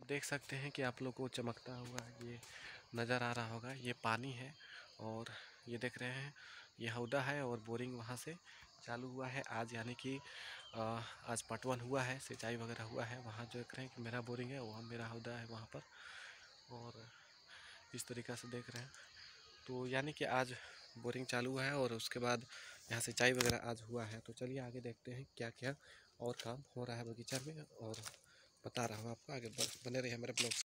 देख सकते हैं कि आप लोग को चमकता हुआ ये नज़र आ रहा होगा, ये पानी है। और ये देख रहे हैं ये हौदा है और बोरिंग वहाँ से चालू हुआ है आज, यानी कि आज पटवन हुआ है, सिंचाई वगैरह हुआ है। वहाँ जो देख रहे हैं कि मेरा बोरिंग है, वहाँ मेरा हौदा है वहाँ पर। और इस तरीक़ा से देख रहे हैं, तो यानी कि आज बोरिंग चालू हुआ है और उसके बाद यहाँ सिंचाई वगैरह आज हुआ है। तो चलिए आगे देखते हैं क्या क्या और काम हो रहा है बगीचा में, और बता रहा हूँ आपको। आगे बने रहिए हमारे ब्लॉग।